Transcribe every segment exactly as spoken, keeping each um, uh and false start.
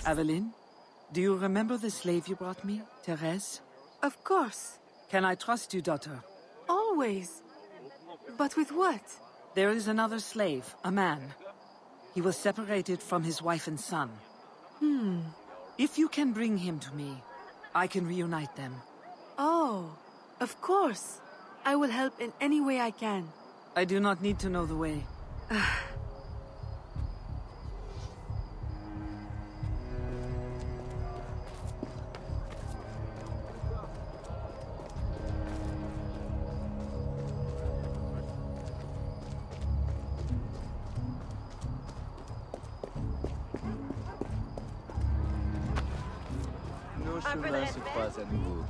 Aveline, do you remember the slave you brought me, Therese? Of course. Can I trust you, daughter? Always. But with what? There is another slave, a man. He was separated from his wife and son. Hmm. If you can bring him to me, I can reunite them. Oh, of course. I will help in any way I can. I do not need to know the way. Nos chemins se croisent à nouveau.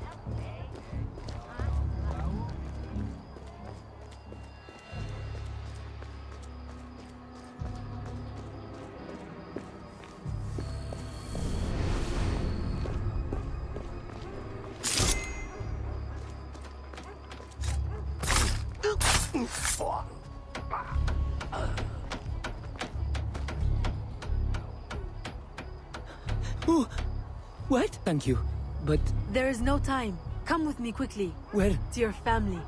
Oh, what? Thank you, but... There is no time. Come with me quickly. Where? To your family.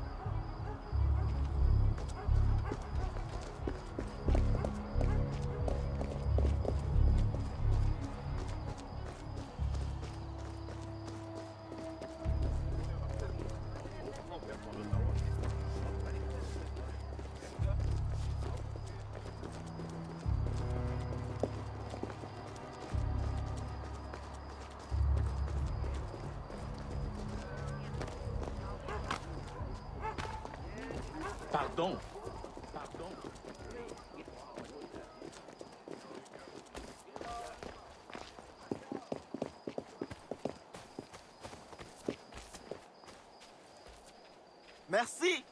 Pardon. Pardon. Merci.